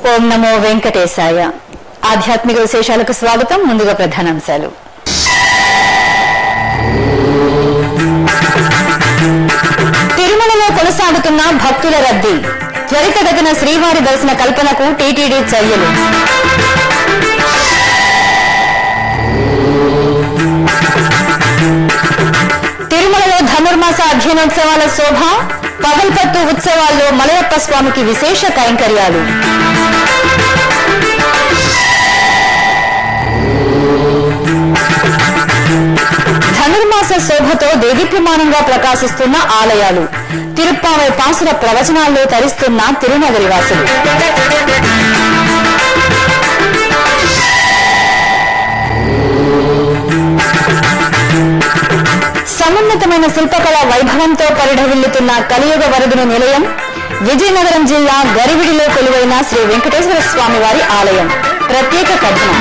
ఓం నమో వెంకటేశాయ. ఆధ్యాత్మిక విశేషాలకు స్వాగతం. ముందుగా ప్రధానాంశాలు. తిరుమలలో కొనసాగుతున్న భక్తుల రద్దీ. త్వరితగతిన శ్రీవారి దర్శన కల్పనకు టీటీడీ చర్యలు. తిరుమలలో ధనుర్మాస అధ్యయనోత్సవాల శోభ. పగల్పత్తు ఉత్సవాల్లో మలయప్ప స్వామికి విశేష కైంకర్యాలు. ధనుర్మాస శోభతో దేదీప్యమానంగా ప్రకాశిస్తున్న ఆలయాలు. తిరుప్పావై పాసుర ప్రవచనాల్లో తరిస్తున్న తిరునగరి వాసులు. సమున్నతమైన శిల్పకళా వైభవంతో పరిఢవిల్లుతున్న కలియుగ వరదుని నిలయం. విజయనగరం జిల్లా గరివిడిలో కొలువైన శ్రీ వెంకటేశ్వర స్వామి వారి ఆలయం. ప్రత్యేక కథనం.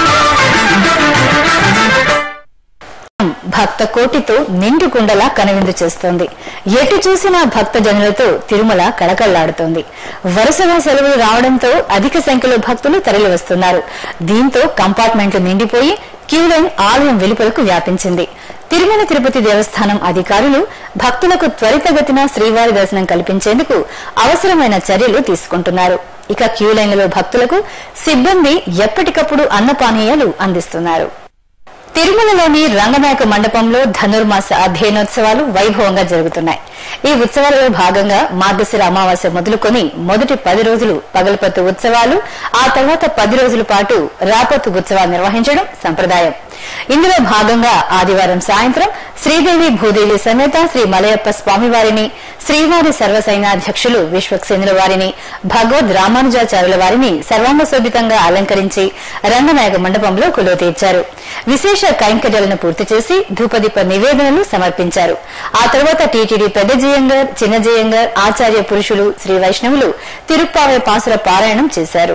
భక్త కోటితో నిండు కుండలా కనువిందు చేస్తోంది. ఎటు చూసినా భక్త జనులతో తిరుమల కళకళ్లాడుతోంది. వరుసగా సెలవులు రావడంతో అధిక సంఖ్యలో భక్తులు తరలి వస్తున్నారు. దీంతో కంపార్ట్మెంట్లు నిండిపోయి క్యూలైన్ ఆలయం వెలుపలకు వ్యాపించింది. తిరుమల తిరుపతి దేవస్థానం అధికారులు భక్తులకు త్వరితగతిన శ్రీవారి దర్శనం కల్పించేందుకు అవసరమైన చర్యలు తీసుకుంటున్నారు. ఇక క్యూలైన్లలో భక్తులకు సిబ్బంది ఎప్పటికప్పుడు అన్నపానీయాలు అందిస్తున్నారు. తిరుమలలోని రంగనాయక మండపంలో ధనుర్మాస అధ్యయనోత్సవాలు వైభవంగా జరుగుతున్నాయి. ఈ ఉత్సవాలలో భాగంగా మార్గశిర అమావాస్య మొదలుకొని మొదటి 10 రోజులు పగల్పత్తు ఉత్సవాలు, ఆ తర్వాత 10 రోజుల పాటు రాపత్తు ఉత్సవాలు నిర్వహించడం సంప్రదాయం. ఇందులో భాగంగా ఆదివారం సాయంత్రం శ్రీదేవి భూదేవి సమేత శ్రీ మలయప్ప స్వామివారిని, శ్రీవారి సర్వసైన్యాధ్యక్షులు విశ్వక్సేనుల వారిని, భగవద్ రామానుజాచార్యుల వారిని సర్వాంగశోభితంగా అలంకరించి రంగనాయక మండపంలో కొలువు తీర్చారు. విశేష కైంకర్యాలను పూర్తి చేసి ధూపదీప నివేదనలు సమర్పించారు. ఆ తర్వాత టీటీడీ పెద్ద జయంగర్, చిన్న జయంగర్, ఆచార్య పురుషులు, శ్రీ వైష్ణవులు తిరుప్పావై పాసుర పారాయణం చేశారు.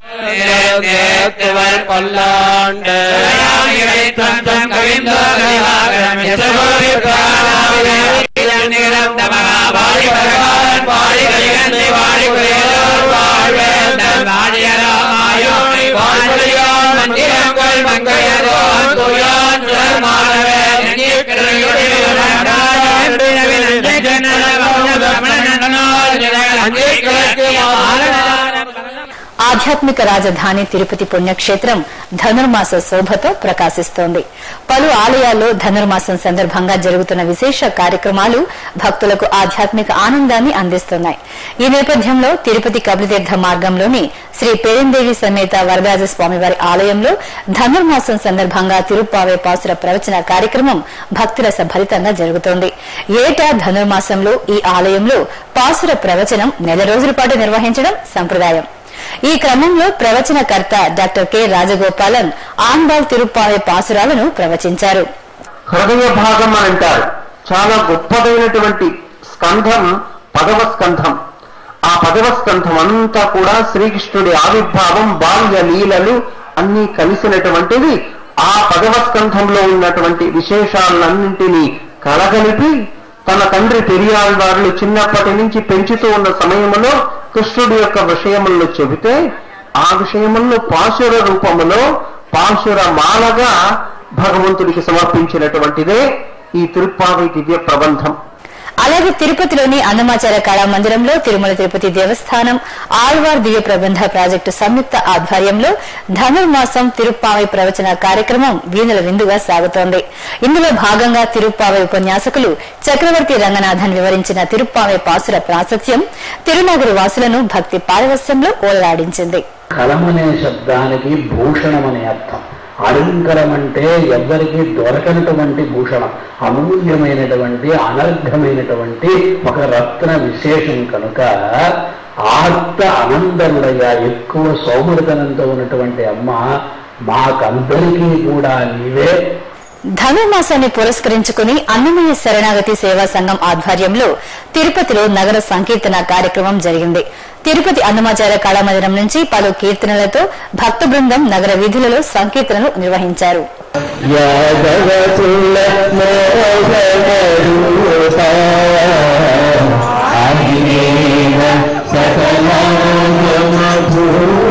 ఆధ్యాత్మిక రాజధాని తిరుపతి పుణ్యక్షేత్రం ధనుర్మాస శోభతో ప్రకాశిస్తోంది. పలు ఆలయాల్లో ధనుర్మాసం సందర్భంగా జరుగుతున్న విశేష కార్యక్రమాలు భక్తులకు ఆధ్యాత్మిక ఆనందాన్ని అందిస్తున్నాయి. ఈ నేపథ్యంలో తిరుపతి కపిలతీర్థ మార్గంలోని శ్రీ పేరందేవి సమేత వరదరాజ స్వామివారి ఆలయంలో ధనుర్మాసం సందర్భంగా తిరుప్పావై పాసుర ప్రవచన కార్యక్రమం భక్తురస భరితంగా జరుగుతోంది. ఏటా ధనుర్మాసంలో ఈ ఆలయంలో పాసుర ప్రవచనం 1 రోజుల పాటు నిర్వహించడం సంప్రదాయం. ఈ క్రమంలో ప్రవచనకర్త డాక్టర్ కె రాజగోపాలన్ ఆండాల్ తిరుప్పావై పాసురాలను ప్రవచించారు. హృదయ భాగం అని అంటారు. చాలా గొప్పదైనటువంటి స్కంధం 10వ స్కంధం. ఆ 10వ స్కంధం అంతా కూడా శ్రీకృష్ణుడి ఆవిర్భావం, బాల్య లీలలు అన్ని కలిసినటువంటిది. ఆ 10వ స్కంధంలో ఉన్నటువంటి విశేషాలన్నింటినీ కలగలిపి తన తండ్రి పెరియాళ్వార్లు చిన్నప్పటి నుంచి పెంచుతూ ఉన్న సమయంలో కృష్ణుడి యొక్క విషయములను చెబితే ఆ విషయములను పాశుర రూపములో పాశుర మాలగా భగవంతుడికి సమర్పించినటువంటిదే ఈ తిరుప్పావై దివ్య ప్రబంధం. అలాగే తిరుపతిలోని అన్నమాచార్య కళా మందిరంలో తిరుమల తిరుపతి దేవస్థానం ఆళ్వార్ దివ్య ప్రబంధ ప్రాజెక్టు సంయుక్త ఆధ్వర్యంలో ధనుర్మాసం తిరుప్పావై ప్రవచన కార్యక్రమం వీణుల విందుగా సాగుతోంది. ఇందులో భాగంగా తిరుప్పావై ఉపన్యాసకులు చక్రవర్తి రంగనాథన్ వివరించిన తిరుప్పావై పాసుర ప్రాశస్త్యం తిరునగరి వాసులను భక్తి పారవస్యంలో ఓలాడించింది. కలమనే శబ్దానికి భూషణమనే అర్థం. అలంకరం అంటే ఎవ్వరికి దొరకనటువంటి భూషణం, అమూల్యమైనటువంటి అనర్ఘమైనటువంటి ఒక రత్న విశేషం కనుక ఆర్త అనందరుడగా ఎక్కువ సౌమరితనంతో ఉన్నటువంటి అమ్మ మాకందరికీ కూడా నీవే. ధనుర్మాసాన్ని పురస్కరించుకుని అన్నమయ్య శరణాగతి సేవా సంఘం ఆధ్వర్యంలో తిరుపతిలో నగర సంకీర్తన కార్యక్రమం జరిగింది. తిరుపతి అన్నమాచార్య కళామందిరం నుంచి పలు కీర్తనలతో భక్త బృందం నగర వీధులలో సంకీర్తనలు నిర్వహించారు. సకల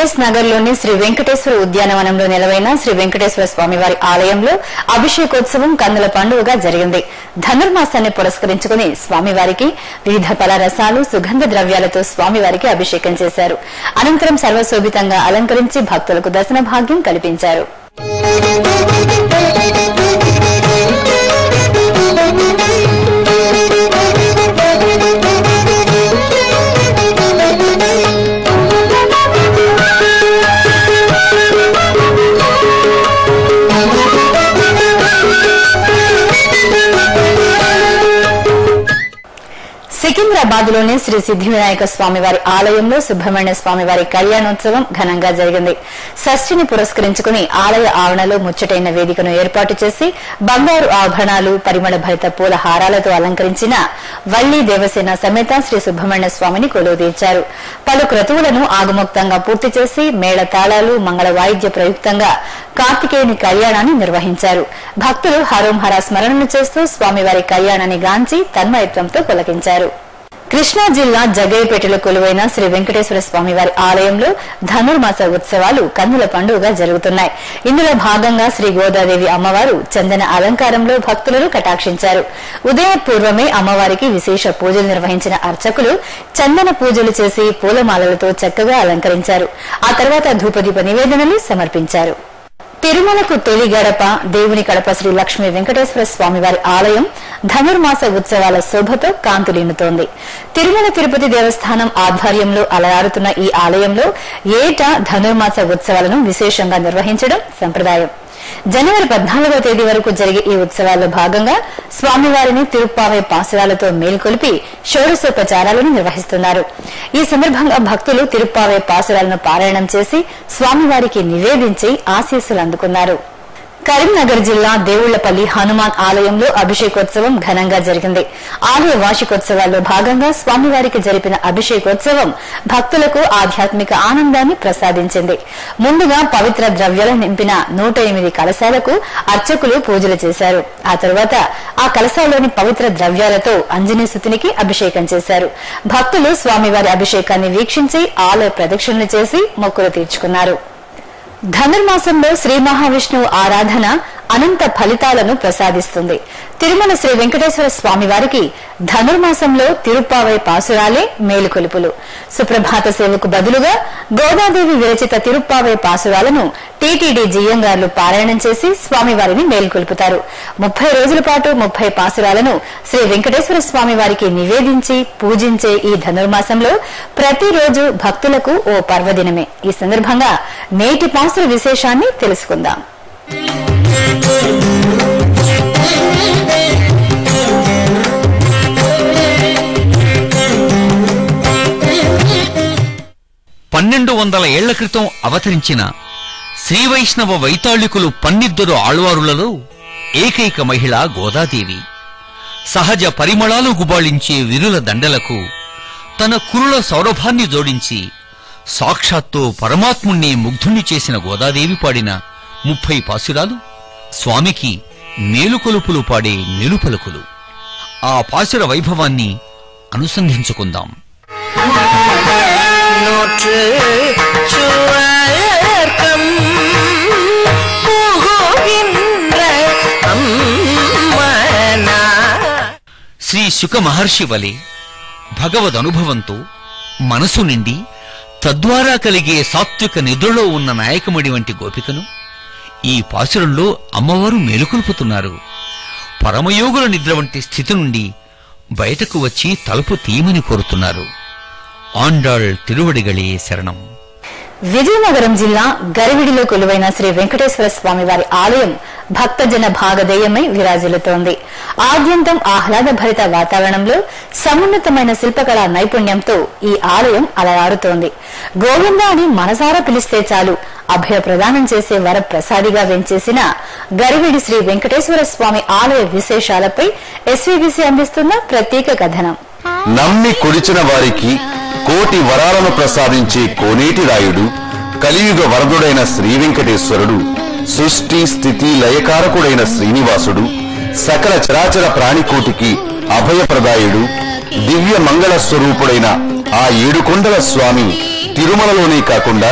ఎంఎస్ నగర్ లోని శ్రీ వెంకటేశ్వర ఉద్యానవనంలో నెలవైన శ్రీ వెంకటేశ్వర స్వామివారి ఆలయంలో అభిషేకోత్సవం కన్నుల పండుగగా జరిగింది. ధనుర్మాసాన్ని పురస్కరించుకుని స్వామివారికి వివిధ ఫలరసాలు, సుగంధ ద్రవ్యాలతో స్వామివారికి అభిషేకం చేశారు. అనంతరం సర్వశోభితంగా అలంకరించి భక్తులకు దర్శన భాగ్యం కల్పించారు. సికింద్రాబాద్ లోని శ్రీ సిద్ధి వినాయక స్వామివారి ఆలయంలో సుబ్రహ్మణ్య స్వామివారి కళ్యాణోత్సవం ఘనంగా జరిగింది. షష్ఠిని పురస్కరించుకుని ఆలయ ఆవరణలో ముచ్చటైన వేదికను ఏర్పాటు చేసి బంగారు ఆభరణాలు, పరిమళ భరిత పూల హారాలతో అలంకరించిన వల్లి దేవసేన సమేత శ్రీ సుబ్రహ్మణ్య స్వామిని కొలువు తీర్చారు. పలు క్రతువులను ఆగమోక్తంగా పూర్తి చేసి మేళ తాళాలు, మంగళ వాయిద్య ప్రయుక్తంగా కార్తికేయుని కళ్యాణాన్ని నిర్వహించారు. భక్తులు హరోం హర స్మరణను చేస్తూ స్వామివారి కళ్యాణాన్ని గాంచి తన్మయత్వంతో పులకించారు. కృష్ణా జిల్లా జగ్గయ్యపేటలో కొలువైన శ్రీ వెంకటేశ్వర స్వామివారి ఆలయంలో ధనుర్మాస ఉత్సవాలు కన్నుల పండుగగా జరుగుతున్నాయి. ఇందులో భాగంగా శ్రీ గోదాదేవి అమ్మవారు చందన అలంకారంలో భక్తులను కటాక్షించారు. ఉదయపూర్వమే అమ్మవారికి విశేష పూజలు నిర్వహించిన అర్చకులు చందన పూజలు చేసి పూలమాలలతో చక్కగా అలంకరించారు. ఆ తర్వాత ధూపదీప నివేదనలు సమర్పించారు. తిరుమలకు తొలి గడప దేవుని కడప శ్రీ లక్ష్మీ వెంకటేశ్వర స్వామివారి ఆలయం ధనుర్మాస ఉత్సవాల శోభతో కాంతులీనుతోంది. తిరుమల తిరుపతి దేవస్థానం ఆధ్వర్యంలో అలరారుతున్న ఈ ఆలయంలో ఏటా ధనుర్మాస ఉత్సవాలను విశేషంగా నిర్వహించడం సంప్రదాయం. జనవరి 14వ తేదీ వరకు జరిగే ఈ ఉత్సవాల్లో భాగంగా స్వామివారిని తిరుప్పావై పాసురాలతో మేల్కొలిపి షోడశోపచారాలను నిర్వహిస్తున్నారు. ఈ సందర్భంగా భక్తులు తిరుప్పావై పాసురాలను పారాయణం చేసి స్వామివారికి నివేదించి ఆశీస్సులు అందుకున్నారు. కరీంనగర్ జిల్లా దేవుళ్లపల్లి హనుమాన్ ఆలయంలో అభిషేకోత్సవం ఘనంగా జరిగింది. ఆలయ వార్షికోత్సవాల్లో భాగంగా స్వామివారికి జరిపిన అభిషేకోత్సవం భక్తులకు ఆధ్యాత్మిక ఆనందాన్ని ప్రసాదించింది. ముందుగా పవిత్ర ద్రవ్యాలను నింపిన 108 కలశాలకు అర్చకులు పూజలు చేశారు. ఆ తర్వాత ఆ కలశాల్లోని పవిత్ర ద్రవ్యాలతో అంజనీసుతునికి అభిషేకం చేశారు. భక్తులు స్వామివారి అభిషేకాన్ని వీక్షించి ఆలయ ప్రదక్షిణలు చేసి మొక్కులు తీర్చుకున్నారు. ధనుర్మాసంలో శ్రీ మహావిష్ణువు ఆరాధన అనంత ఫలితాలను ప్రసాదిస్తుంది. తిరుమల శ్రీ వెంకటేశ్వర స్వామివారికి ధనుర్మాసంలో తిరుప్పావై పాసురాలే మేలుకొలుపులు. సుప్రభాత సేవకు బదులుగా గోదాదేవి విరచిత తిరుప్పావై పాసురాలను టీటీడీ జియ్యంగార్లు పారాయణం చేసి స్వామివారిని మేలుకొలుపుతారు. 30 రోజుల పాటు 30 పాసురాలను శ్రీ వెంకటేశ్వర స్వామివారికి నివేదించి పూజించే ఈ ధనుర్మాసంలో ప్రతిరోజు భక్తులకు ఓ పర్వదినమే. ఈ సందర్భంగా నేటి పాసుర విశేషాన్ని తెలుసుకుందాం. పన్నెండు 1200 ఏళ్ల క్రితం అవతరించిన శ్రీవైష్ణవ వైతాళికులు 12 ఆళ్వారులలో ఏకైక మహిళ గోదాదేవి. సహజ పరిమళాలు గుబాళించే విరుల దండలకు తన కురుల సౌరభాన్ని జోడించి సాక్షాత్తు పరమాత్ముణ్ణి ముగ్ధుణ్ణి చేసిన గోదాదేవి పాడిన 30 పాసురాలు స్వామికి మేలుకొలుపులు పాడే మేలుపలుకులు. ఆ పాసుర వైభవాన్ని అనుసంధించుకుందాం. శ్రీ శుక మహర్షి వలె భగవదనుభవంతో మనసు నిండి తద్వారా కలిగే సాత్విక నిద్రలో ఉన్న నాయకమడి వంటి గోపికను ఈ పాసురంలో అమ్మవారు మేలుకొల్పుతున్నారు. పరమయోగుల నిద్ర వంటి స్థితి నుండి బయటకు వచ్చి తలుపు తీయమని కోరుతున్నారు. ఆండాళ్ తిరువడిగళే శరణం. విజయనగరం జిల్లా గరివిడిలో కొలువైన శ్రీ వెంకటేశ్వర స్వామివారి ఆలయం భక్తజన భాగధేయమై విరాజిల్లుతోంది. ఆద్యంతం ఆహ్లాదభరిత వాతావరణంలో సమున్నతమైన శిల్పకళా నైపుణ్యంతో ఈ ఆలయం అలరారుతోంది. గోవింద అని మనసారా పిలిస్తే చాలు అభయ ప్రదానం చేసే వరప్రసాదిగా వెంచేసిన గరివిడి శ్రీ వెంకటేశ్వర స్వామి ఆలయ విశేషాలపై SVBC అందిస్తున్న ప్రత్యేక కథనం. నమ్మి కొలిచిన వారికి కోటి వరాలను ప్రసాదించే కోనేటి రాయుడు, కలియుగ వరదుడైన శ్రీ వెంకటేశ్వరుడు, సృష్టి స్థితి లయకారకుడైన శ్రీనివాసుడు, సకల చరాచర ప్రాణికోటికి అభయప్రదాయుడు, దివ్య మంగళ స్వరూపుడైన ఆ 7 కొండల స్వామి తిరుమలలోనే కాకుండా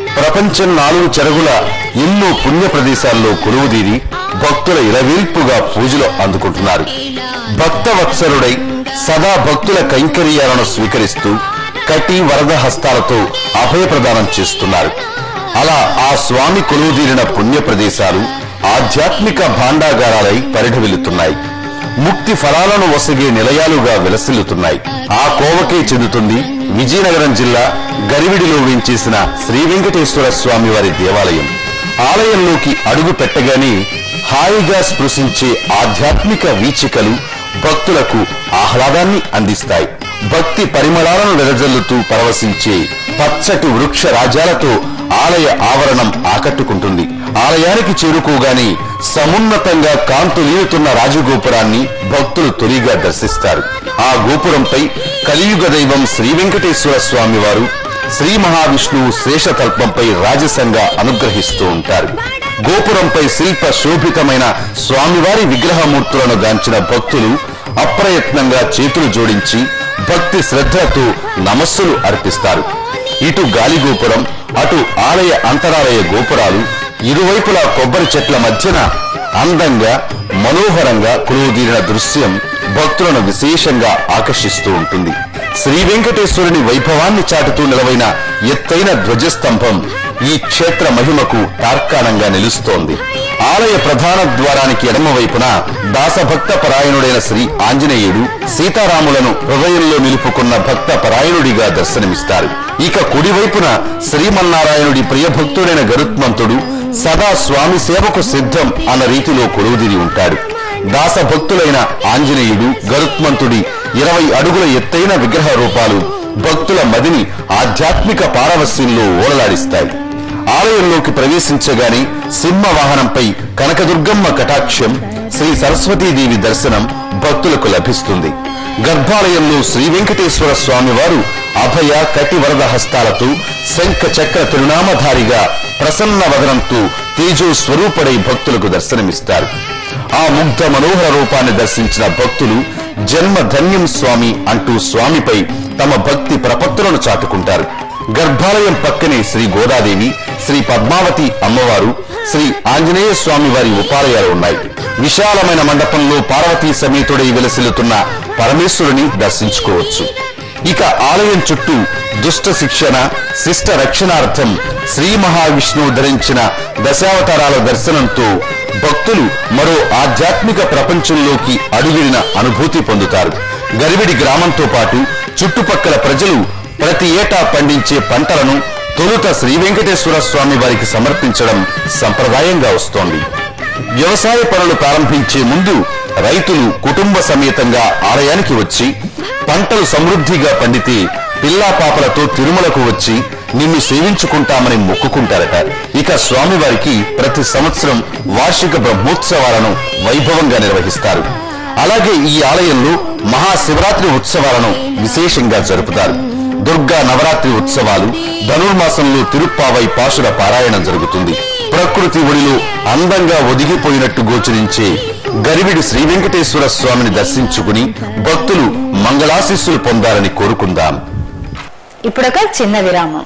ప్రపంచం 4 చెరగుల ఎన్నో పుణ్య ప్రదేశాల్లో కొలువుదీరి భక్తుల ఇలవేల్పుగా పూజలు అందుకుంటున్నారు. భక్త వత్సలుడై సదా భక్తుల కైంకర్యాలను స్వీకరిస్తూ కటి వరద హస్తాలతో అభయప్రదానం చేస్తున్నారు. అలా ఆ స్వామి కొలువుదీరిన పుణ్య ప్రదేశాలు ఆధ్యాత్మిక భాండాగారాలై పరిఢవిల్లుతున్నాయి. ముక్తి ఫలాలను వసగే నిలయాలుగా విలసిల్లుతున్నాయి. ఆ కోవకే చెందుతుంది విజయనగరం జిల్లా గరివిడిలో వేంచేసిన శ్రీ వెంకటేశ్వర స్వామి వారి దేవాలయం. ఆలయంలోకి అడుగు పెట్టగానే హాయిగా స్పృశించే ఆధ్యాత్మిక వీచికలు భక్తులకు ఆహ్లాదాన్ని అందిస్తాయి. భక్తి పరిమళాలను వెదజల్లుతూ పరవశించే పచ్చటి వృక్ష రాజాలతో ఆలయ ఆవరణం ఆకట్టుకుంటుంది. ఆలయానికి చేరుకోగానే సమున్నతంగా కాంతులీయుతున్న రాజగోపురాన్ని భక్తులు తొలిగా దర్శిస్తారు. ఆ గోపురంపై కలియుగ దైవం శ్రీ వెంకటేశ్వర స్వామి వారు శ్రీ మహావిష్ణువు శేషతల్పంపై రాజసంగా అనుగ్రహిస్తూ ఉంటారు. గోపురంపై శిల్ప శోభితమైన స్వామివారి విగ్రహమూర్తులను గాంచిన భక్తులు అప్రయత్నంగా చేతులు జోడించి భక్తి శ్రద్ధలతో నమస్సులు అర్పిస్తారు. ఇటు గాలిగోపురం, అటు ఆలయ అంతరాలయ గోపురాలు ఇరువైపులా కొబ్బరి చెట్ల మధ్యన అందంగా మనోహరంగా కొలువుదీరిన దృశ్యం భక్తులను విశేషంగా ఆకర్షిస్తూ ఉంటుంది. శ్రీ వెంకటేశ్వరుని వైభవాన్ని చాటుతూ నిలవైన ఎత్తైన ధ్వజస్తంభం ఈ క్షేత్ర మహిమకు తార్కాణంగా నిలుస్తోంది. ఆలయ ప్రధాన ద్వారానికి ఎడమవైపున దాసభక్త పరాయణుడైన శ్రీ ఆంజనేయుడు సీతారాములను హృదయంలో నిలుపుకున్న భక్త పరాయణుడిగా దర్శనమిస్తారు. ఇక కుడివైపున శ్రీమన్నారాయణుడి ప్రియభక్తుడైన గరుత్మంతుడు సదా స్వామి సేవకు సిద్ధం అన్న రీతిలో కొలువుదీరి ఉంటాడు. దాసభక్తులైన ఆంజనేయుడు, గరుత్మంతుడి 20 అడుగుల ఎత్తైన విగ్రహ రూపాలు భక్తుల మదిని ఆధ్యాత్మిక పారవస్యంలో ఓలలాడిస్తాయి. ఆలయంలోకి ప్రవేశించగానే సింహ వాహనంపై కనకదుర్గమ్మ కటాక్షం, శ్రీ సరస్వతీదేవి దర్శనం భక్తులకు లభిస్తుంది. గర్భాలయంలో శ్రీ వెంకటేశ్వర స్వామి వారు అభయ కటి వరద హస్తాలతో శంఖ చక్ర తిరునామధారిగా ప్రసన్న వదనంతో తేజో స్వరూపుడై భక్తులకు దర్శనమిస్తారు. ఆ ముగ్ధ మనోహర రూపాన్ని దర్శించిన భక్తులు జన్మ ధన్యం స్వామి అంటూ స్వామిపై తమ భక్తి ప్రపత్తులను చాటుకుంటారు. గర్భాలయం పక్కనే శ్రీ గోదాదేవి, శ్రీ పద్మావతి అమ్మవారు, శ్రీ ఆంజనేయ స్వామి వారి ఉపాలయాలు ఉన్నాయి. విశాలమైన మండపంలో పార్వతీ సమేతుడై విలసిల్లుతున్న పరమేశ్వరుని దర్శించుకోవచ్చు. ఇక ఆలయం చుట్టూ దుష్ట శిక్షణ, శిష్ట రక్షణార్థం శ్రీ మహావిష్ణువు ధరించిన దశావతారాల దర్శనంతో భక్తులు మరో ఆధ్యాత్మిక ప్రపంచంలోకి అడుగిడిన అనుభూతి పొందుతారు. గరివిడి గ్రామంతో పాటు చుట్టుపక్కల ప్రజలు ప్రతి ఏటా పండించే పంటలను తొలుత శ్రీ వెంకటేశ్వర స్వామి వారికి సమర్పించడం సంప్రదాయంగా వస్తోంది. వ్యవసాయ పనులు ప్రారంభించే ముందు రైతులు కుటుంబ సమేతంగా ఆలయానికి వచ్చి పంటలు సమృద్ధిగా పండితే పిల్లా పాపలతో తిరుమలకు వచ్చి నిన్ను సేవించుకుంటామని మొక్కుకుంటారట. ఇక స్వామివారికి ప్రతి సంవత్సరం వార్షిక బ్రహ్మోత్సవాలను వైభవంగా నిర్వహిస్తారు. అలాగే ఈ ఆలయంలో మహాశివరాత్రి ఉత్సవాలను విశేషంగా జరుపుతారు. దుర్గా నవరాత్రి ఉత్సవాలు, ధనుర్మాసంలో తిరుప్పావై పాశుర పారాయణం జరుగుతుంది. ప్రకృతి ఒడిలో అందంగా ఒదిగిపోయినట్టు గోచరించే గరివిడి శ్రీ వెంకటేశ్వర స్వామిని దర్శించుకుని భక్తులు మంగళాశీస్సులు పొందాలని కోరుకుందాం. ఇప్పుడొక చిన్న విరామం.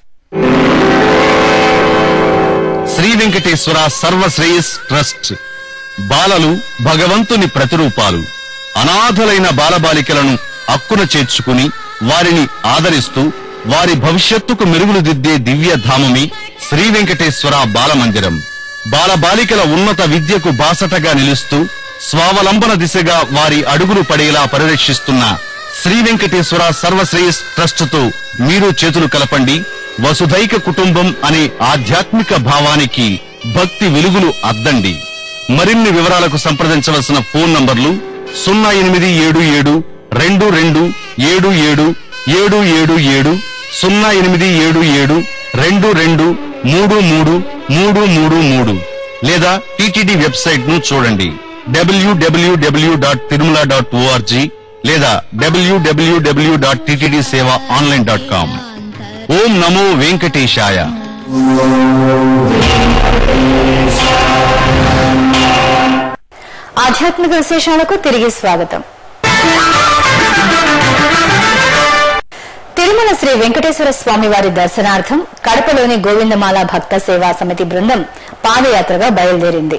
శ్రీ వెంకటేశ్వర సర్వశ్రేయస్ ట్రస్ట్ బాలలు భగవంతుని ప్రతిరూపాలు. అనాథలైన బాలబాలికలను అక్కున చేర్చుకుని వారిని ఆదరిస్తూ వారి భవిష్యత్తుకు మెరుగులు దిద్దే దివ్య ధామమే శ్రీ వెంకటేశ్వర బాలమందిరం. బాలబాలికల ఉన్నత విద్యకు బాసటగా నిలుస్తూ స్వావలంబన దిశగా వారి అడుగులు పడేలా పరిరక్షిస్తున్న శ్రీ వెంకటేశ్వర సర్వశ్రేయస్ ట్రస్టుతో మీరు చేతులు కలపండి. వసుధైక కుటుంబం అనే ఆధ్యాత్మిక భావానికి భక్తి వెలుగులు అద్దండి. మరిన్ని వివరాలకు సంప్రదించవలసిన ఫోన్ నంబర్లు 0877 22 77 777, 0877 22 33 333 లేదా టీటీడీ వెబ్సైట్ ను చూడండి www.tirumala.org లేదా www.ttdsevaonline.com. ఓం నమో వెంకటేశాయ. ఆధ్యాత్మిక విశేషాలకు తిరిగి స్వాగతం. తిరుమల శ్రీ వెంకటేశ్వర స్వామి వారి దర్శనార్థం కడపలోని గోవిందమాల భక్త సేవా సమితి బృందం పాదయాత్రగా బయలుదేరింది.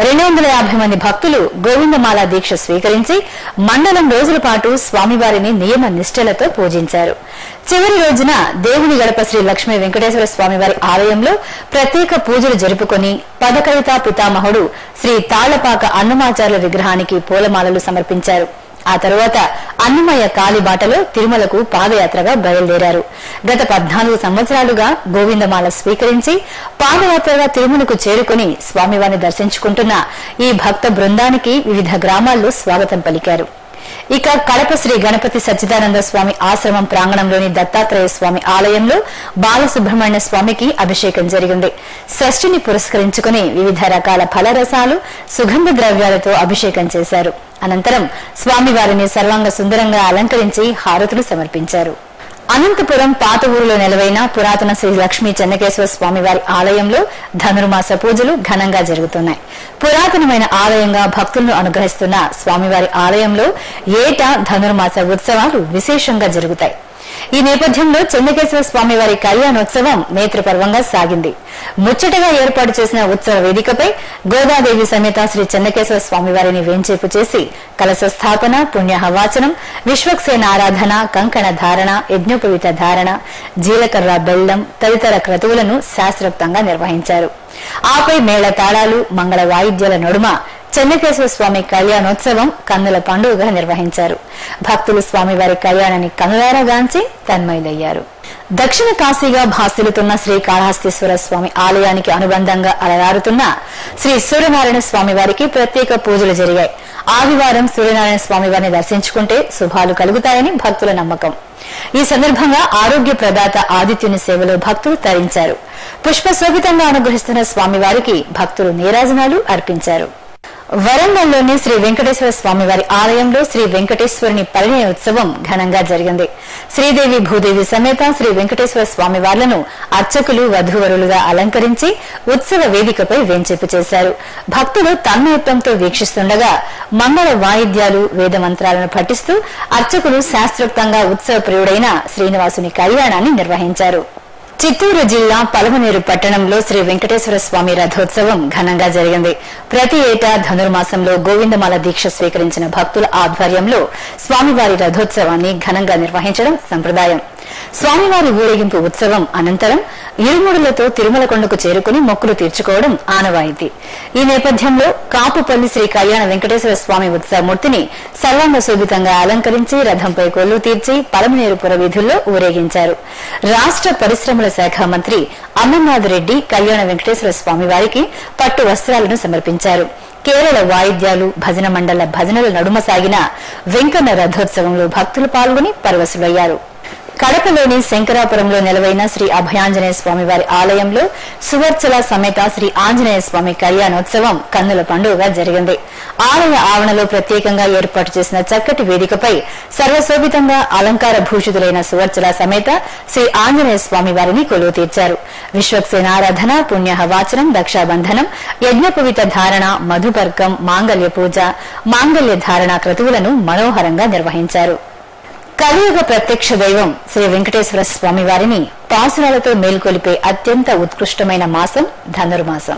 250 మంది భక్తులు గోవిందమాల దీక్ష స్వీకరించి మండలం రోజుల పాటు స్వామివారిని నియమ నిష్టలతో పూజించారు. చివరి రోజున దేవుని గడప శ్రీ లక్ష్మీ వెంకటేశ్వర స్వామివారి ఆలయంలో ప్రత్యేక పూజలు జరుపుకుని పదకవితా పితామహుడు శ్రీ తాళ్లపాక అన్నమాచార్యుల విగ్రహానికి పూలమాలలు సమర్పించారు. ఆ తరువాత అన్నమయ్య కాలిబాటలో తిరుమలకు పాదయాత్రగా బయలుదేరారు. గత 14 సంవత్సరాలుగా గోవిందమాల స్వీకరించి పాదయాత్రగా తిరుమలకు చేరుకుని స్వామివారిని దర్శించుకుంటున్న ఈ భక్త బృందానికి వివిధ గ్రామాల్లో స్వాగతం పలికారు. ఇక కడప శ్రీ గణపతి సచ్చిదానంద స్వామి ఆశ్రమం ప్రాంగణంలోని దత్తాత్రేయ స్వామి ఆలయంలో బాలసుబ్రహ్మణ్య స్వామికి అభిషేకం జరిగింది. షష్ఠిని పురస్కరించుకుని వివిధ రకాల ఫలరసాలు, సుగంధ ద్రవ్యాలతో అభిషేకం చేశారు. అనంతరం స్వామివారిని సర్వాంగ సుందరంగా అలంకరించి హారతులు సమర్పించారు. అనంతపురం పాత ఊరిలో నెలవైన పురాతన శ్రీ లక్ష్మీ చెన్నకేశ్వర స్వామివారి ఆలయంలో ధనుర్మాస పూజలు ఘనంగా జరుగుతున్నాయి. పురాతనమైన ఆలయంగా భక్తులను అనుగ్రహిస్తున్న స్వామివారి ఆలయంలో ఏటా ధనుర్మాస ఉత్సవాలు విశేషంగా జరుగుతాయి. ఈ నేపథ్యంలో చెన్నకేశ్వర స్వామివారి కళ్యాణోత్సవం నేత్రపర్వంగా సాగింది. ముచ్చటగా ఏర్పాటు చేసిన ఉత్సవ వేదికపై గోదాదేవి సమేత శ్రీ చెన్నకేశ్వర స్వామివారిని వేంచేపు చేసి కలశ స్థాపన, పుణ్యహవాచనం, విశ్వక్సేన ఆరాధన, కంకణ ధారణ, యజ్ఞోపవీత ధారణ, జీలకర్ర బెల్లం తదితర క్రతువులను శాస్త్రోక్తంగా నిర్వహించారు. ఆపై మేళ తాళాలు, మంగళ వాయిద్యాల నడుమ చెన్నకేశ్వర స్వామి కళ్యాణోత్సవం కన్నుల పండుగగా నిర్వహించారు. భక్తులు స్వామివారి కళ్యాణాన్ని కనులారగాంచి తన్మయులయ్యారు. దక్షిణ కాశీగా భాసిల్లుతున్న శ్రీకాళహస్తీశ్వర స్వామి ఆలయానికి అనుబంధంగా అలరారుతున్న శ్రీ సూర్యనారాయణ స్వామి వారికి ప్రత్యేక పూజలు జరిగాయి. ఆదివారం సూర్యనారాయణ స్వామి వారిని దర్శించుకుంటే శుభాలు కలుగుతాయని భక్తుల నమ్మకం. ఈ సందర్భంగా ఆరోగ్య ప్రదాత ఆదిత్యుని సేవలో భక్తులు తరించారు. పుష్పశోభితంగా అనుగ్రహిస్తున్న స్వామివారికి భక్తులు నీరాజనాలు అర్పించారు. వరంగల్లోని శ్రీ వెంకటేశ్వర స్వామివారి ఆలయంలో శ్రీ వెంకటేశ్వరుని పరిణయ ఉత్సవం ఘనంగా జరిగింది. శ్రీదేవి భూదేవి సమేత శ్రీ వెంకటేశ్వర స్వామివార్లను అర్చకులు వధూవరులుగా అలంకరించి ఉత్సవ వేదికపై వేంచేపు చేశారు. భక్తులు తన్మయత్వంతో వీక్షిస్తుండగా మంగళ వాయిద్యాలు, వేద మంత్రాలను పఠిస్తూ అర్చకులు శాస్త్రోక్తంగా ఉత్సవ ప్రియుడైన శ్రీనివాసుని కళ్యాణాన్ని నిర్వహించారు. చిత్తూరు జిల్లా పలమనేరు పట్టణంలో శ్రీ వెంకటేశ్వర స్వామి రథోత్సవం ఘనంగా జరిగింది. ప్రతి ఏటా ధనుర్మాసంలో గోవిందమాల దీక్ష స్వీకరించిన భక్తుల ఆధ్వర్యంలో స్వామివారి రథోత్సవాన్ని ఘనంగా నిర్వహించడం సంప్రదాయం. స్వామివారి ఊరేగింపు ఉత్సవం అనంతరం ఇరుముడులతో తిరుమల కొండకు చేరుకుని మొక్కులు తీర్చుకోవడం ఆనవాయితీ. ఈ నేపథ్యంలో కాపుపల్లి శ్రీ కళ్యాణ వెంకటేశ్వర స్వామి ఉత్సవమూర్తిని సర్వాంగ శోభితంగా అలంకరించి రథంపై కొల్లు తీర్చి పలమనేరు పుర వీధుల్లో ఊరేగించారు. రాష్ట పరిశ్రమల శాఖ మంత్రి అమర్నాథ్ రెడ్డి కళ్యాణ వెంకటేశ్వర స్వామి వారికి పట్టు వస్త్రాలను సమర్పించారు. కేరళ వాయిద్యాలు, భజన మండల భజనల నడుమ సాగిన వెంకన్న రథోత్సవంలో భక్తులు పాల్గొని పరవశులయ్యారు. కడపలోని శంకరాపురంలో నెలవైన శ్రీ అభయాంజనేయ స్వామి వారి ఆలయంలో సువర్చల సమేత శ్రీ ఆంజనేయ స్వామి కళ్యాణోత్సవం కన్నుల పండుగగా జరిగింది. ఆలయ ఆవరణలో ప్రత్యేకంగా ఏర్పాటు చేసిన చక్కటి వేదికపై సర్వశోభితంగా అలంకార భూషితులైన సువర్చల సమేత శ్రీ ఆంజనేయ స్వామి వారిని కొలువు తీర్చారు. విశ్వక్సేన ఆరాధన, పుణ్యహవాచనం, రక్షాబంధనం, యజ్ఞోపవీత ధారణ, మధుపర్కం, మాంగళ్య పూజ, మాంగళ్య ధారణ క్రతువులను మనోహరంగా నిర్వహించారు. కలియుగ ప్రత్యక్ష దైవం శ్రీ వెంకటేశ్వర స్వామి వారిని పాసురాలతో మేల్కొలిపే అత్యంత ఉత్కృష్టమైన మాసం ధనుర్మాసం.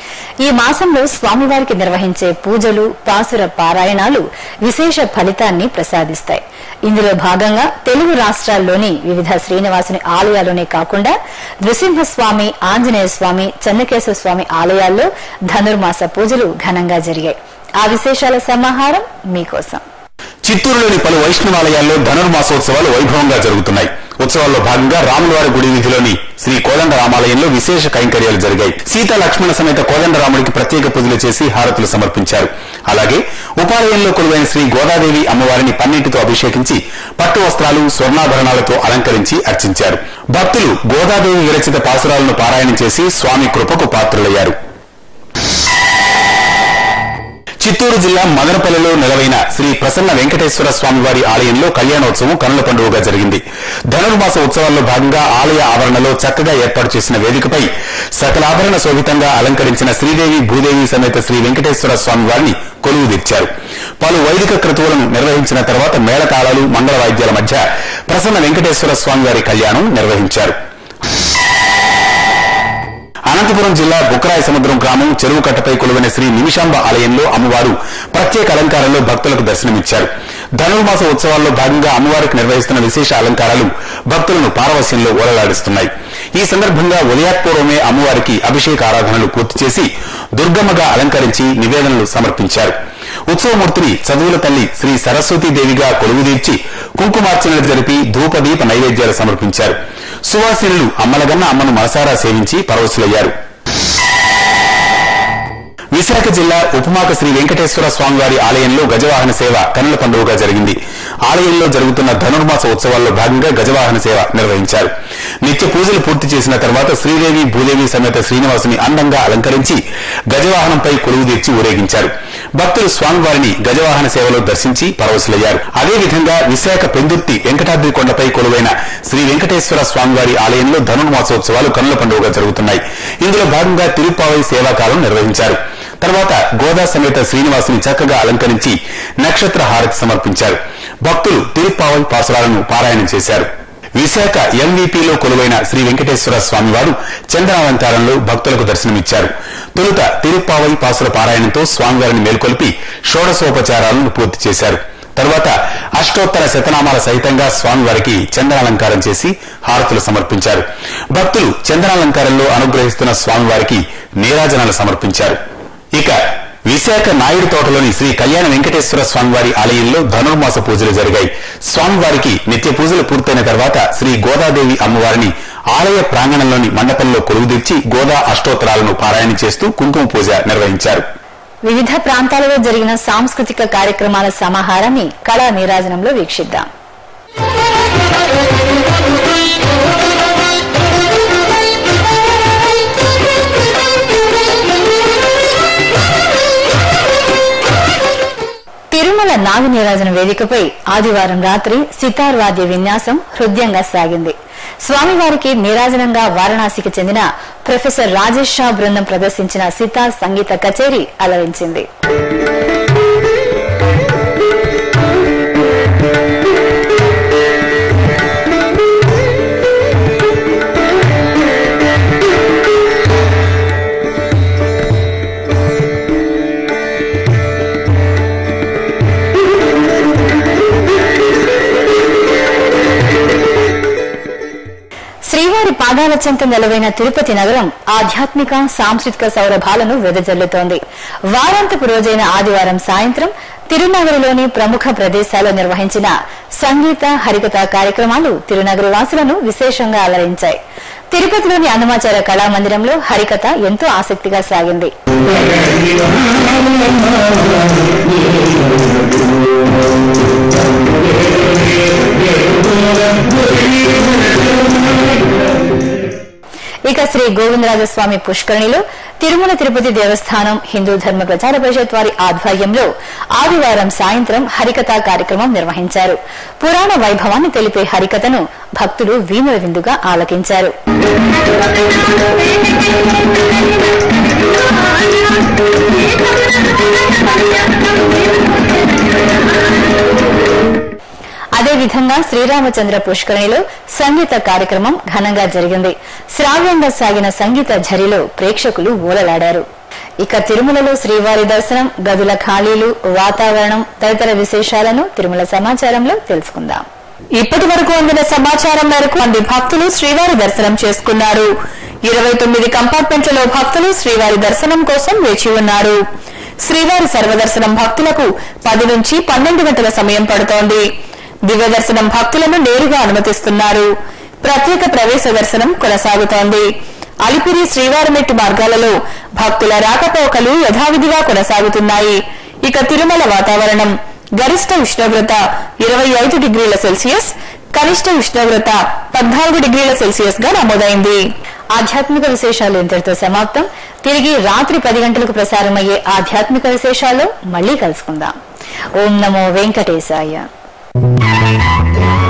ఈ మాసంలో స్వామివారికి నిర్వహించే పూజలు, పాసుర పారాయణాలు విశేష ఫలితాన్ని ప్రసాదిస్తాయి. ఇందులో భాగంగా తెలుగు రాష్ట్రాల్లోని వివిధ శ్రీనివాసుని ఆలయాల్లోనే కాకుండా నృసింహస్వామి, ఆంజనేయ స్వామి, చెన్నకేశ్వర స్వామి ఆలయాల్లో ధనుర్మాస పూజలు ఘనంగా జరిగాయి. ఆ విశేషాల సమాహారం మీకోసం. చిత్తూరులోని పలు వైష్ణవాలయాల్లో ధనుర్మాసోత్సవాలు వైభవంగా జరుగుతున్నాయి. ఉత్సవాల్లో భాగంగా రాములవారి గుడి వీధిలోని శ్రీ కోదండ రామాలయంలో విశేష కైంకర్యాలు జరిగాయి. సీతా లక్ష్మణ సమేత కోదండరాముడికి ప్రత్యేక పూజలు చేసి హారతులు సమర్పించారు. అలాగే ఉపాలయంలో కొలువైన శ్రీ గోదాదేవి అమ్మవారిని పన్నీటితో అభిషేకించి పట్టు వస్త్రాలు, స్వర్ణాభరణాలతో అలంకరించి అర్చించారు. భక్తులు గోదాదేవి విరచిత పాసురాలను పారాయణం చేసి స్వామి కృపకు పాత్రులయ్యారు. చిత్తూరు జిల్లా మదనపల్లిలో నెలవైన శ్రీ ప్రసన్న వెంకటేశ్వర స్వామివారి ఆలయంలో కళ్యాణోత్సవం కనుల పండుగగా జరిగింది. ధనుర్మాస ఉత్సవాల్లో భాగంగా ఆలయ ఆవరణలో చక్కగా ఏర్పాటు చేసిన వేదికపై సకలాభరణ శోభితంగా అలంకరించిన శ్రీదేవి భూదేవి సమేత శ్రీ వెంకటేశ్వర స్వామివారిని కొలువు తీర్చారు. పలు వైదిక క్రతువులను నిర్వహించిన తర్వాత మేళతాళాలు, మంగళ వాయిద్యాల మధ్య ప్రసన్న వెంకటేశ్వర స్వామి వారి కళ్యాణం నిర్వహించారు. అనంతపురం జిల్లా బుక్కరాయ సముద్రం గ్రామం చెరువు కట్టపై కొలువైన శ్రీ నిమిషాంబ ఆలయంలో అమ్మవారు ప్రత్యేక అలంకారంలో భక్తులకు దర్శనమిచ్చారు. ధనుర్మాస ఉత్సవాల్లో భాగంగా అమ్మవారికి నిర్వహిస్తున్న విశేష అలంకారాలు భక్తులను పారవశ్యంలో ఓలలాడిస్తున్నాయి. ఈ సందర్భంగా ఉదయాత్పూర్వమే అమ్మవారికి అభిషేక ఆరాధనలు పూర్తి చేసి దుర్గమ్మగా అలంకరించి నివేదనలు సమర్పించారు. ఉత్సవమూర్తిని చదువుల తల్లి శ్రీ సరస్వతీదేవిగా కొలువుదీర్చి కుంకుమార్చనలు జరిపి ధూపదీప నైవేద్యాలు సమర్పించారు. సువాసినులు అమ్మలగన్న అమ్మను మనసారా సేవించి పరవశులయ్యారు. విశాఖ జిల్లా ఉపమాక శ్రీ వెంకటేశ్వర స్వామివారి ఆలయంలో గజవాహన సేవ కన్నుల పండుగగా జరిగింది. ఆలయంలో జరుగుతున్న ధనుర్మాస ఉత్సవాల్లో భాగంగా గజవాహన సేవ నిర్వహించారు. నిత్య పూజలు పూర్తి చేసిన తర్వాత శ్రీదేవి భూదేవి సమేత శ్రీనివాసుని అందంగా అలంకరించి గజవాహనంపై కొలువుదీర్చి ఊరేగించారు. భక్తులు స్వామివారిని గజవాహన సేవలో దర్శించి పరవశులయ్యారు. అదేవిధంగా విశాఖ పెందుర్తి వెంకటాద్రి కొండపై కొలువైన శ్రీ వెంకటేశ్వర స్వామివారి ఆలయంలో ధనుర్మాసోత్సవాలు కన్నుల పండుగగా జరుగుతున్నాయి. ఇందులో భాగంగా తిరుప్పావై సేవాకాలం నిర్వహించారు. తర్వాత గోదా సమేత శ్రీనివాసుని చక్కగా అలంకరించి నక్షత్ర హారతి సమర్పించారు. భక్తులు తిరుప్పావై పాసురాలను పారాయణం చేశారు. విశాఖ ఎంవీపీలో కొలువైన శ్రీ వెంకటేశ్వర స్వామివారు చంద్రాలంకారంలో భక్తులకు దర్శనమిచ్చారు. తొలుత తిరుప్పావై పాసుల పారాయణంతో స్వామివారిని మేల్కొల్పి షోడశోపచారాలను పూర్తి చేశారు. తర్వాత అష్టోత్తర శతనామాల సహితంగా స్వామివారికి చంద్రాలంకారం చేసి హారతులు సమర్పించారు. భక్తులు చంద్రాలంకారంలో అనుగ్రహిస్తున్న స్వామివారికి నీరాజనాలు సమర్పించారు. ఇక విశాఖ నాయుడు తోటలోని శ్రీ కళ్యాణ వెంకటేశ్వర స్వామివారి ఆలయంలో ధనుర్మాస పూజలు జరిగాయి. స్వామివారికి నిత్య పూజలు పూర్తయిన తర్వాత శ్రీ గోదాదేవి అమ్మవారిని ఆలయ ప్రాంగణంలోని మండపంలో కొలువుదీర్చి గోదా అష్టోత్తరాలను పారాయణ చేస్తూ కుంకుమ పూజ నిర్వహించారు. వివిధ ప్రాంతాలలో జరిగిన సాంస్కృతిక కార్యక్రమాల సమాహారాన్ని కళా నీరాజనంలో వీక్షిద్దాం. తిరుమల నాగు నీరాజన వేదికపై ఆదివారం రాత్రి సితార్ వాద్య విన్యాసం హృదయంగా సాగింది. స్వామివారికి నీరాజనంగా వారణాసికి చెందిన ప్రొఫెసర్ రాజేష్ షా బృందం ప్రదర్శించిన సితార్ సంగీత కచేరీ అలరించింది. శ్రీవారి పాదాల చెంత నెలవైన తిరుపతి నగరం ఆధ్యాత్మిక సాంస్కృతిక సౌరభాలను వెదజల్లుతోంది. వారాంతపు రోజైన ఆదివారం సాయంత్రం తిరునగరిలోని ప్రముఖ ప్రదేశాల్లో నిర్వహించిన సంగీత హరికథ కార్యక్రమాలు తిరునగరి వాసులను విశేషంగా అలరించాయి. తిరుపతిలోని అన్నమాచార్య కళామందిరంలో హరికథ ఎంతో ఆసక్తిగా సాగింది. ఇక శ్రీ గోవిందరాజస్వామి పుష్కరిణిలో తిరుమల తిరుపతి దేవస్థానం హిందూ ధర్మ ప్రచార పరిషత్ వారి ఆధ్వర్యంలో ఆదివారం సాయంత్రం హరికథా కార్యక్రమం నిర్వహించారు. పురాణ వైభవాన్ని తెలిపే హరికథను భక్తులు వీణుల విందుగా ఆలకించారు. అదేవిధంగా శ్రీరామచంద్ర పుష్కరిణిలో సంగీత కార్యక్రమం ఘనంగా జరిగింది. శ్రావ్యంగా సాగిన సంగీత ఝరిలో ప్రేక్షకులు ఓలలాడారు. ఇక తిరుమలలో శ్రీవారి దర్శనం, గదుల ఖాళీలు, వాతావరణం తదితర విశేషాలను తిరుమల సమాచారంలో తెలుసుకుందాం. ఇప్పటి వరకు అందిన సమాచారం మేరకు మంది భక్తులు శ్రీవారి దర్శనం చేసుకున్నారు. 29 కంపార్ట్మెంట్లలో భక్తులు శ్రీవారి దర్శనం కోసం వేచి ఉన్నారు. శ్రీవారి సర్వదర్శనం భక్తులకు 10 నుంచి 12 గంటల సమయం పడుతోంది. దివ్య దర్శనం భక్తులను నేరుగా అనుమతిస్తున్నారు. ప్రత్యేక ప్రవేశ దర్శనం కొనసాగుతోంది. అలిపిరి శ్రీవారిమెట్టు మార్గాలలో భక్తుల రాకపోకలు యథావిధిగా కొనసాగుతున్నాయి. ఇక తిరుమల వాతావరణం గరిష్ట ఉష్ణోగ్రత 25 డిగ్రీల సెల్సియస్, కనిష్ట ఉష్ణోగ్రత 14 డిగ్రీల సెల్సియస్ గా నమోదైంది. ఆధ్యాత్మిక విశేషాలు ఇంతటితో సమాప్తం. తిరిగి రాత్రి 10 గంటలకు ప్రసారమయ్యే ఆధ్యాత్మిక విశేషాల్లో మళ్లీ కలుసుకుందాం. ఓం నమో వెంకటేశాయ.